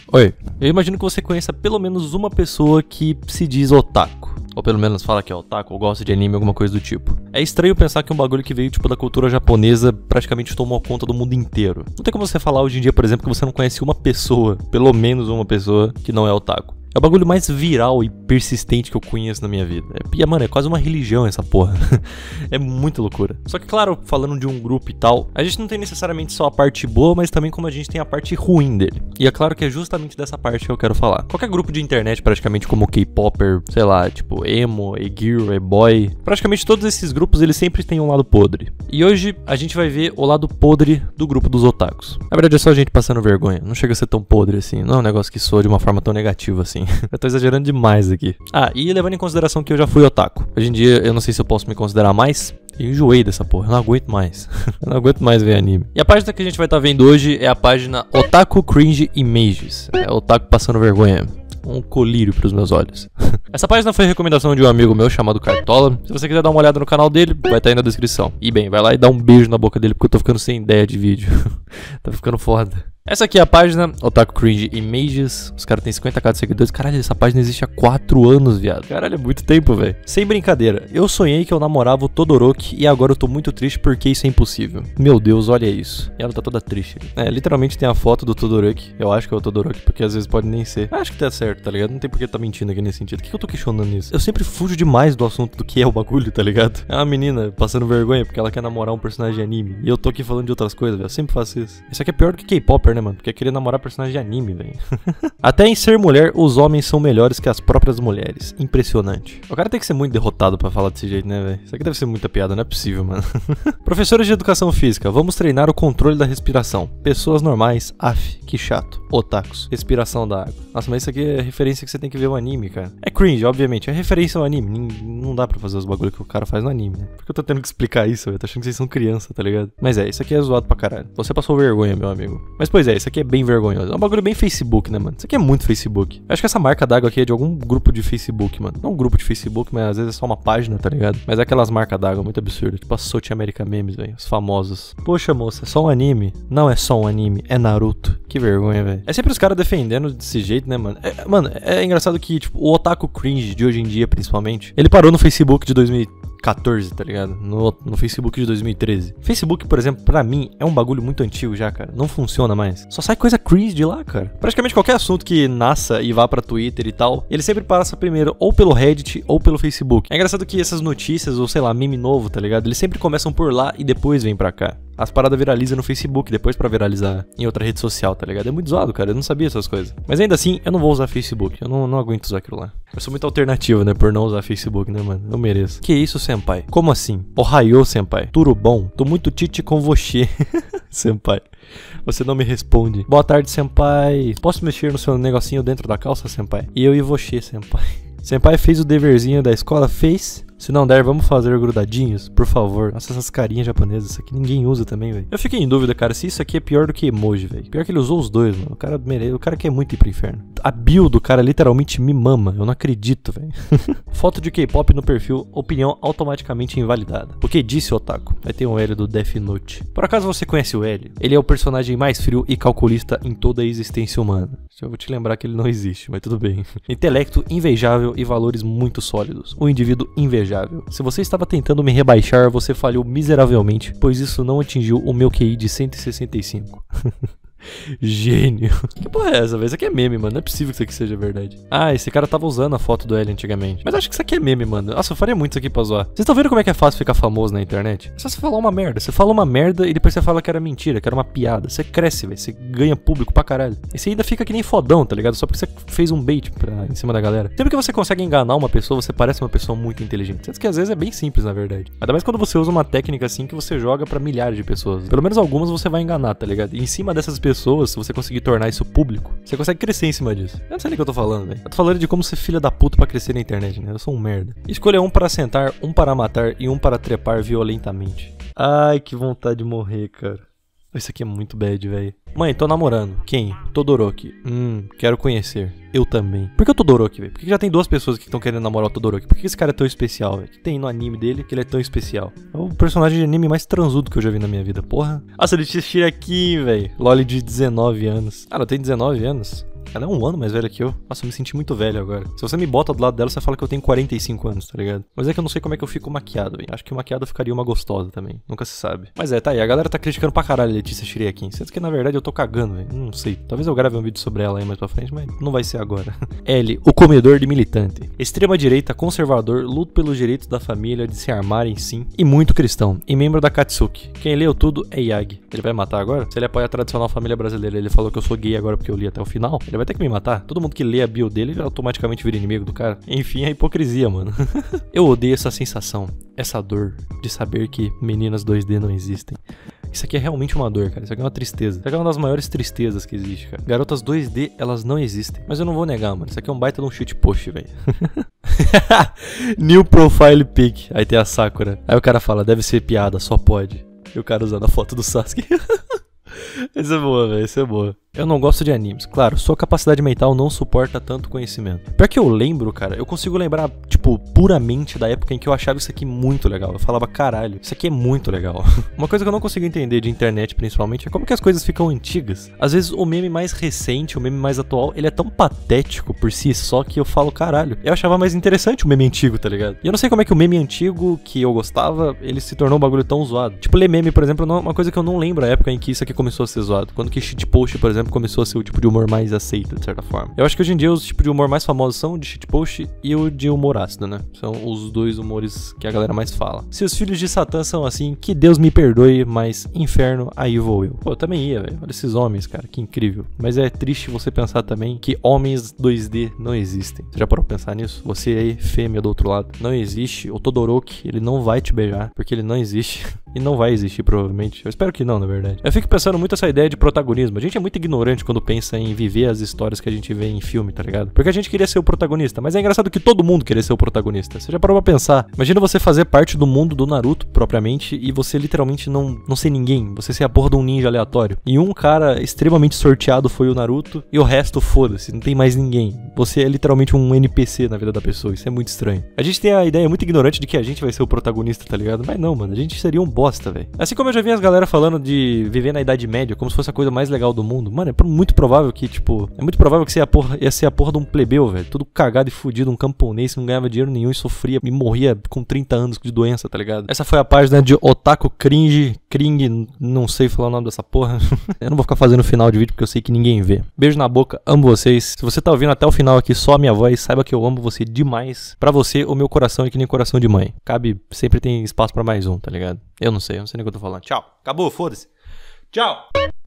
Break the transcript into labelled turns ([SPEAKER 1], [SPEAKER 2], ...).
[SPEAKER 1] Oi, eu imagino que você conheça pelo menos uma pessoa que se diz otaku. Ou pelo menos fala que é otaku, ou gosta de anime, alguma coisa do tipo. É estranho pensar que um bagulho que veio tipo da cultura japonesa praticamente tomou conta do mundo inteiro. Não tem como você falar hoje em dia, por exemplo, que você não conhece uma pessoa, pelo menos uma pessoa, que não é otaku. É o bagulho mais viral e persistente que eu conheço na minha vida. Mano, é quase uma religião essa porra. É muita loucura. Só que, claro, falando de um grupo e tal, a gente não tem necessariamente só a parte boa, mas também como a gente tem a parte ruim dele. E é claro que é justamente dessa parte que eu quero falar. Qualquer grupo de internet, praticamente como K-Popper, sei lá, tipo emo, e-girl, e-boy, praticamente todos esses grupos, eles sempre têm um lado podre. E hoje a gente vai ver o lado podre do grupo dos otakus. Na verdade é só a gente passando vergonha. Não chega a ser tão podre assim. Não é um negócio que soa de uma forma tão negativa assim. Eu tô exagerando demais aqui. Ah, e levando em consideração que eu já fui otaku. Hoje em dia eu não sei se eu posso me considerar mais. Eu enjoei dessa porra, eu não aguento mais. Eu não aguento mais ver anime. E a página que a gente vai estar vendo hoje é a página Otaku Cringe Images. É otaku passando vergonha. Um colírio pros meus olhos. Essa página foi recomendação de um amigo meu chamado Cartola. Se você quiser dar uma olhada no canal dele, vai estar aí na descrição. E bem, vai lá e dá um beijo na boca dele porque eu tô ficando sem ideia de vídeo. Tá ficando foda. Essa aqui é a página Otaku Cringe Images. Os caras têm 50k de seguidores. Caralho, essa página existe há 4 anos, viado. Caralho, é muito tempo, velho. Sem brincadeira, eu sonhei que eu namorava o Todoroki e agora eu tô muito triste porque isso é impossível. Meu Deus, olha isso. E ela tá toda triste. É, literalmente tem a foto do Todoroki. Eu acho que é o Todoroki, porque às vezes pode nem ser. Acho que tá certo, tá ligado? Não tem por que tá mentindo aqui nesse sentido. O que eu tô questionando nisso? Eu sempre fujo demais do assunto do que é o bagulho, tá ligado? É uma menina passando vergonha porque ela quer namorar um personagem de anime. E eu tô aqui falando de outras coisas, velho. Eu sempre faço isso. Isso aqui é pior do que K-Popper, né, mano? Porque querer namorar personagem de anime, velho. Até em ser mulher, os homens são melhores que as próprias mulheres. Impressionante. O cara tem que ser muito derrotado pra falar desse jeito, né, velho? Isso aqui deve ser muita piada, não é possível, mano. Professores de educação física, vamos treinar o controle da respiração. Pessoas normais, que chato. Otakus, respiração da água. Nossa, mas isso aqui é referência que você tem que ver o anime, cara. É cringe, obviamente, é referência ao anime. Não dá pra fazer os bagulho que o cara faz no anime, né? Porque eu tô tendo que explicar isso, velho. Tô achando que vocês são criança, tá ligado? Mas isso aqui é zoado pra caralho. Você passou vergonha, meu amigo. Mas pois é, isso aqui é bem vergonhoso. É um bagulho bem Facebook, né, mano? Isso aqui é muito Facebook. Eu acho que essa marca d'água aqui é de algum grupo de Facebook, mano. Não um grupo de Facebook, mas às vezes é só uma página, tá ligado? Mas é aquelas marcas d'água muito absurdas. Tipo a Sochi America Memes, velho. Os famosos. Poxa, moça, é só um anime? Não é só um anime, é Naruto. Que vergonha, velho. É sempre os caras defendendo desse jeito, né, mano? Mano, é engraçado que, tipo, o Otaku Cringe de hoje em dia, principalmente, ele parou no Facebook de 2014, tá ligado? No Facebook de 2013. Facebook, por exemplo, pra mim, é um bagulho muito antigo já, cara. Não funciona mais. Só sai coisa cringe de lá, cara. Praticamente qualquer assunto que nasça e vá pra Twitter e tal, ele sempre passa primeiro ou pelo Reddit ou pelo Facebook. É engraçado que essas notícias, ou sei lá, meme novo, tá ligado? Eles sempre começam por lá e depois vêm pra cá. As paradas viralizam no Facebook, depois pra viralizar em outra rede social, tá ligado? É muito zoado, cara. Eu não sabia essas coisas. Mas ainda assim, eu não vou usar Facebook. Eu não aguento usar aquilo lá. Eu sou muito alternativo, né? Por não usar Facebook, né, mano? Eu mereço. Que isso, senpai? Como assim? Ohayou, senpai. Tudo bom? Tô muito tite com você, senpai. Você não me responde. Boa tarde, senpai. Posso mexer no seu negocinho dentro da calça, senpai? E eu e você, senpai. Senpai fez o deverzinho da escola? Fez? Se não der, vamos fazer grudadinhos, por favor. Nossa, essas carinhas japonesas, isso aqui ninguém usa também, velho. Eu fiquei em dúvida, cara, se isso aqui é pior do que emoji, velho. Pior que ele usou os dois, mano. O cara quer muito ir pro inferno. A bio do cara literalmente me mama. Eu não acredito, velho. Foto de K-pop no perfil, opinião automaticamente invalidada. O que disse, otaku? Vai ter um L do Death Note. Por acaso você conhece o L? Ele é o personagem mais frio e calculista em toda a existência humana. Eu vou te lembrar que ele não existe, mas tudo bem. Intelecto invejável e valores muito sólidos. Um indivíduo invejável. Se você estava tentando me rebaixar, você falhou miseravelmente, pois isso não atingiu o meu QI de 165. Gênio. Que porra é essa, velho? Isso aqui é meme, mano. Não é possível que isso aqui seja verdade. Ah, esse cara tava usando a foto do L antigamente. Mas acho que isso aqui é meme, mano. Nossa, eu faria muito isso aqui pra zoar. Vocês estão vendo como é que é fácil ficar famoso na internet? É só você falar uma merda. Você fala uma merda e depois você fala que era mentira, que era uma piada. Você cresce, velho. Você ganha público pra caralho. E você ainda fica que nem fodão, tá ligado? Só porque você fez um bait em cima da galera. Sempre que você consegue enganar uma pessoa, você parece uma pessoa muito inteligente. Sendo que às vezes é bem simples, na verdade. Ainda mais quando você usa uma técnica assim que você joga pra milhares de pessoas. Pelo menos algumas você vai enganar, tá ligado? E em cima dessas pessoas, se você conseguir tornar isso público, você consegue crescer em cima disso. Eu não sei nem o que eu tô falando, velho. Eu tô falando de como ser filha da puta pra crescer na internet, né? Eu sou um merda. Escolha um para sentar, um para matar e um para trepar violentamente. Ai, que vontade de morrer, cara. Isso aqui é muito bad, velho. Mãe, tô namorando. Quem? Todoroki. Quero conhecer. Eu também. Por que o Todoroki, velho? Por que já tem 2 pessoas que estão querendo namorar o Todoroki? Por que esse cara é tão especial, velho? O que tem no anime dele que ele é tão especial? É o personagem de anime mais transudo que eu já vi na minha vida, porra. Nossa, ele te tira aqui, velho. Loli de 19 anos. Ah, não tem 19 anos? Ela é um ano mais velha que eu. Nossa, eu me senti muito velho agora. Se você me bota do lado dela, você fala que eu tenho 45 anos, tá ligado? Mas é que eu não sei como é que eu fico maquiado, velho. Acho que maquiado ficaria uma gostosa também. Nunca se sabe. Mas tá aí. A galera tá criticando pra caralho a Letícia Chiriaquin. Sendo que na verdade eu tô cagando, velho. Não sei. Talvez eu grave um vídeo sobre ela aí mais pra frente, mas não vai ser agora. L, o comedor de militante. Extrema-direita, conservador, luta pelos direitos da família de se armarem sim. E muito cristão. E membro da Katsuki. Quem leu tudo é Yagi. Ele vai matar agora? Se ele apoia a tradicional família brasileira, ele falou que eu sou gay agora porque eu li até o final, ele vai ter que me matar. Todo mundo que lê a bio dele automaticamente vira inimigo do cara. Enfim, é hipocrisia, mano. Eu odeio essa sensação, essa dor de saber que meninas 2D não existem. Isso aqui é realmente uma dor, cara. Isso aqui é uma tristeza. Isso aqui é uma das maiores tristezas que existe, cara. Garotas 2D, elas não existem. Mas eu não vou negar, mano. Isso aqui é um baita de um shitpost, velho. New profile pic. Aí tem a Sakura. Aí o cara fala, deve ser piada, só pode. E o cara usando a foto do Sasuke. Essa é boa, velho. Essa é boa. Eu não gosto de animes. Claro, sua capacidade mental não suporta tanto conhecimento. Pior que eu lembro, cara, eu consigo lembrar, tipo, puramente da época em que eu achava isso aqui muito legal. Eu falava, caralho, isso aqui é muito legal. Uma coisa que eu não consigo entender de internet, principalmente, é como que as coisas ficam antigas. Às vezes o meme mais recente, o meme mais atual, ele é tão patético por si só que eu falo, caralho. Eu achava mais interessante o meme antigo, tá ligado? E eu não sei como é que o meme antigo que eu gostava, ele se tornou um bagulho tão zoado. Tipo, ler meme, por exemplo, é uma coisa que eu não lembro a época em que isso aqui começou a ser zoado. Quando que shitpost, por exemplo, começou a ser o tipo de humor mais aceito, de certa forma. Eu acho que hoje em dia os tipos de humor mais famosos são o de shitpost e o de humor ácido, né? São os dois humores que a galera mais fala. Se os filhos de Satã são assim, que Deus me perdoe, mas inferno, aí vou eu. Pô, eu também ia, velho. Olha esses homens, cara, que incrível. Mas é triste você pensar também que homens 2D não existem. Você já parou pra pensar nisso? Você aí, fêmea do outro lado, não existe. O Todoroki, ele não vai te beijar, porque ele não existe. E não vai existir, provavelmente. Eu espero que não, na verdade. Eu fico pensando muito essa ideia de protagonismo. A gente é muito ignorante quando pensa em viver as histórias que a gente vê em filme, tá ligado? Porque a gente queria ser o protagonista, mas é engraçado que todo mundo queria ser o protagonista. Você já parou pra pensar? Imagina você fazer parte do mundo do Naruto, propriamente, e você literalmente não ser ninguém. Você ser a porra de um ninja aleatório. E um cara extremamente sorteado foi o Naruto, e o resto, foda-se, não tem mais ninguém. Você é literalmente um NPC na vida da pessoa. Isso é muito estranho. A gente tem a ideia muito ignorante de que a gente vai ser o protagonista, tá ligado? Mas não, mano. A gente seria um bosta, velho. Assim como eu já vi as galera falando de viver na Idade Média como se fosse a coisa mais legal do mundo. Mano, é muito provável que, tipo... É muito provável que você ia ser a porra de um plebeu, velho. Todo cagado e fudido, um camponês que não ganhava dinheiro nenhum e sofria e morria com 30 anos de doença, tá ligado? Essa foi a página de Otaku Cringe, não sei falar o nome dessa porra. Eu não vou ficar fazendo final de vídeo porque eu sei que ninguém vê. Beijo na boca, amo vocês. Se você tá ouvindo até o final aqui só a minha voz, saiba que eu amo você demais. Pra você, o meu coração é que nem coração de mãe. Sempre tem espaço pra mais um, tá ligado? Eu não sei nem o que eu tô falando. Tchau. Acabou, foda-se. Tchau.